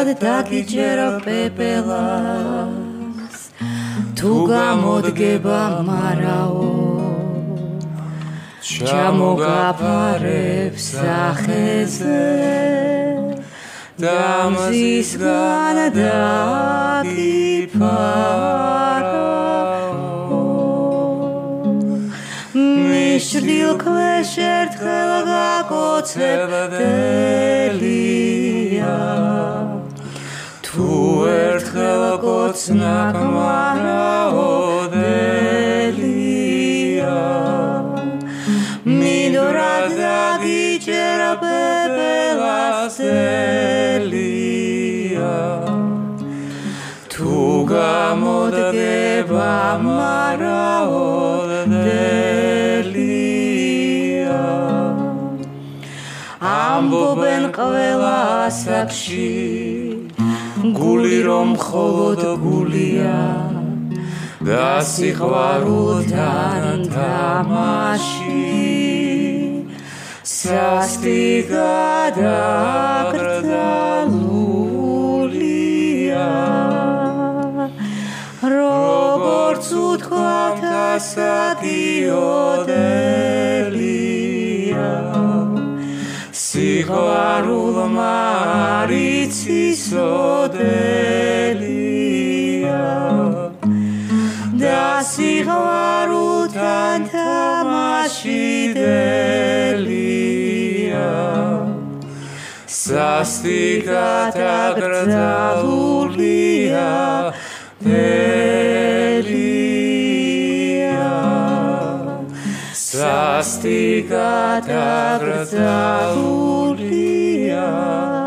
მილდურად დაგიჯერო პეპელას თუ გამოდგება მარაო ჩამოგაფარებ სახეზე და მზისგან დაგიფარავ მიშრდილ ქვეშ ერთხელ გაკოცებდელია თუ ერთხელ კოცნაკ მარაოდელია მინდვრად დაგიჯერო პეპელასელია თუ გამოდგება მარაოდელია ამბობენ ყველა ასაკში გული რომ მხოლოდ გულია და სიყვარულთან თამაში სასტიკად აკრძალულია როგორც უთქვათ ასაკიოდელია სიყვარულმა არ იცისოდელია და სიყვარულთან თამაშიდელია სასტიკად აკრძალულია დელია სასტიკად აკრძალულია